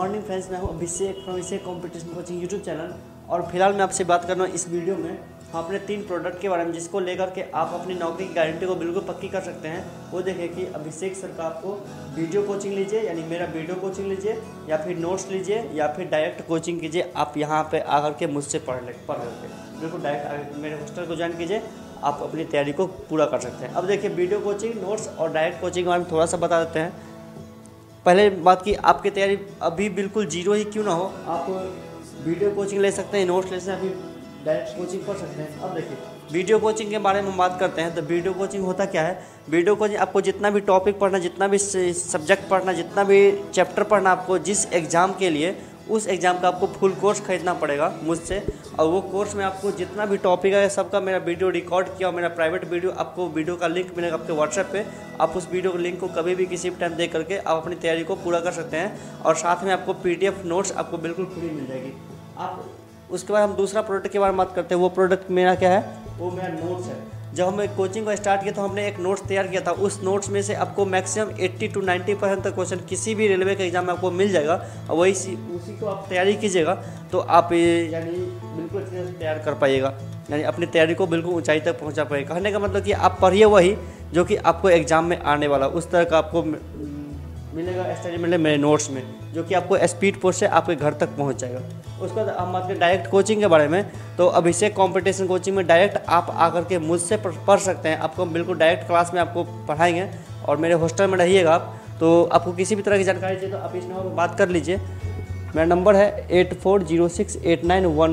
Morning friends, मैं हूं Abhishek from Abhishek competition coaching YouTube channel. और फिलहाल मैं आपसे बात कर रहा हूं इस वीडियो में हम अपने 3 प्रोडक्ट के बारे में, जिसको लेकर के आप अपनी नौकरी की गारंटी को बिल्कुल पक्की कर सकते हैं। वो देखिए कि अभिषेक सर का आपको वीडियो कोचिंग लीजिए, यानी मेरा वीडियो कोचिंग लीजिए, या फिर नोट्स लीजिए, या फिर डायरेक्ट कोचिंग कीजिए। आप यहाँ पर आकर के मुझसे पढ़ करके बिल्कुल डायरेक्ट मेरे हॉस्टल को ज्वाइन कीजिए, आप अपनी तैयारी को पूरा कर सकते हैं। अब देखिए, वीडियो कोचिंग, नोट्स और डायरेक्ट कोचिंग के बारे में थोड़ा सा बता देते हैं। पहले बात की, आपकी तैयारी अभी बिल्कुल जीरो ही क्यों ना हो, आप वीडियो कोचिंग ले सकते हैं, नोट्स ले सकते हैं, अभी डायरेक्ट कोचिंग पढ़ सकते हैं। अब देखिए, वीडियो कोचिंग के बारे में हम बात करते हैं तो वीडियो कोचिंग होता क्या है। वीडियो कोचिंग आपको जितना भी टॉपिक पढ़ना, जितना भी सब्जेक्ट पढ़ना, जितना भी चैप्टर पढ़ना, आपको जिस एग्ज़ाम के लिए, उस एग्ज़ाम का आपको फुल कोर्स खरीदना पड़ेगा मुझसे। और वो कोर्स में आपको जितना भी टॉपिक है सबका मेरा वीडियो रिकॉर्ड किया और मेरा प्राइवेट वीडियो, आपको वीडियो का लिंक मिलेगा आपके व्हाट्सएप पे। आप उस वीडियो के लिंक को कभी भी किसी भी टाइम देख करके आप अपनी तैयारी को पूरा कर सकते हैं। और साथ में आपको PDF नोट्स आपको बिल्कुल फ्री मिल जाएगी। आप उसके बाद हम दूसरा प्रोडक्ट के बारे में बात करते हैं। वो प्रोडक्ट मेरा क्या है, वो मेरा नोट्स है। जब हम कोचिंग को स्टार्ट किया तो हमने एक नोट्स तैयार किया था। उस नोट्स में से आपको मैक्सिमम 80 to 90% तक क्वेश्चन किसी भी रेलवे के एग्जाम में आपको मिल जाएगा। और वही उसी को आप तैयारी कीजिएगा तो आप यानी बिल्कुल अच्छे से तैयार कर पाइएगा, यानी अपनी तैयारी को बिल्कुल ऊंचाई तक पहुंचा पाइएगा। कहने का मतलब कि आप पढ़िए वही जो कि आपको एग्जाम में आने वाला, उस तरह का आपको मिलेगा स्टडी मिले मेरे नोट्स में, जो कि आपको स्पीड पोस्ट से आपके घर तक पहुंच जाएगा। उसके बाद हम बात करें डायरेक्ट कोचिंग के बारे में, तो अभिषेक कंपटीशन कोचिंग में डायरेक्ट आप आकर के मुझसे पढ़ सकते हैं। आपको बिल्कुल डायरेक्ट क्लास में आपको पढ़ाएंगे और मेरे हॉस्टल में रहिएगा आप। तो आपको किसी भी तरह की जानकारी चाहिए तो आप इस नंबर पर बात कर लीजिए। मेरा नंबर है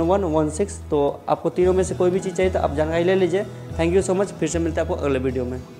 8406891116। तो आपको तीनों में से कोई भी चीज़ चाहिए तो आप जानकारी ले लीजिए। Thank you so much. फिर से मिलते हैं आपको अगले वीडियो में।